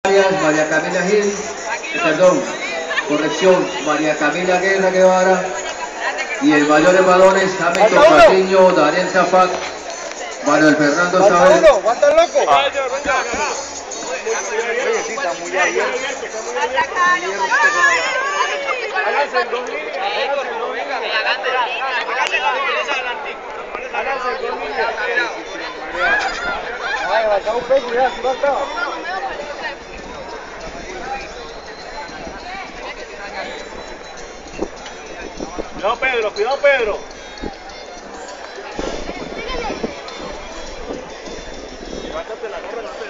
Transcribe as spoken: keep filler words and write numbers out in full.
María Camila Gil, perdón, corrección, María Camila Guerra Guevara, y el mayor de balones, Hamilton Patiño, Daniel Zafac, Manuel Fernando Sabel. ¡Aguanta el loco! Ah. Oye, sí, está muy abierto. Háganse en dos líneas. Háganse en dos líneas. Háganse en dos líneas. Ay, falta un peso, ya, si falta. Cuidado Pedro, cuidado Pedro. Levántate la gorra, no te